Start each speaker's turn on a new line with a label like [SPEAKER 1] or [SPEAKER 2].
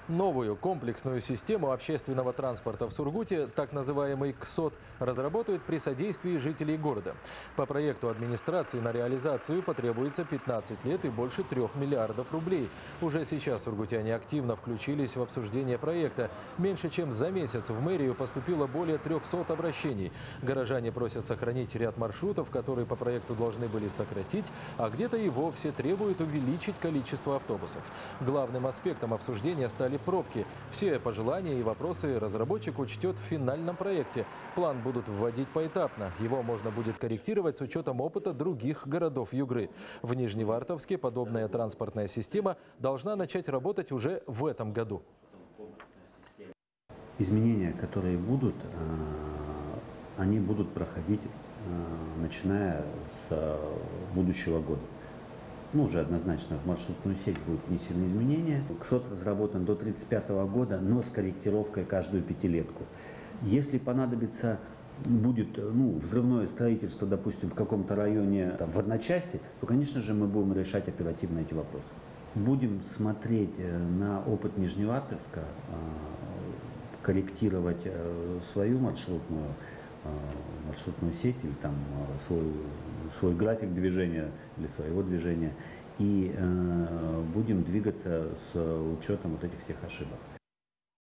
[SPEAKER 1] Новую комплексную систему общественного транспорта в Сургуте, так называемый КСОТ, разработают при содействии жителей города. По проекту администрации на реализацию потребуется 15 лет и больше 3 миллиардов рублей. Уже сейчас сургутяне активно включились в обсуждение проекта. Меньше чем за месяц в мэрию поступило более 300 обращений. Горожане просят сохранить ряд маршрутов, которые по проекту должны были сократить, а где-то и вовсе требуют увеличить количество автобусов. Главным аспектом обсуждения стали пробки. Все пожелания и вопросы разработчик учтет в финальном проекте. План будут вводить поэтапно. Его можно будет корректировать с учетом опыта других городов Югры. В Нижневартовске подобная транспортная система должна начать работать уже в этом году.
[SPEAKER 2] Изменения, которые будут, они будут проходить, начиная с будущего года. Уже однозначно в маршрутную сеть будут внесены изменения. КСОТ разработан до 1935 года, но с корректировкой каждую пятилетку. Если понадобится будет взрывное строительство, допустим, в каком-то районе, в одночасье, то, конечно же, мы будем решать оперативно эти вопросы. Будем смотреть на опыт Нижневартовска, корректировать свою маршрутную сеть или свой график движения или своего движения, и будем двигаться с учетом вот этих всех ошибок.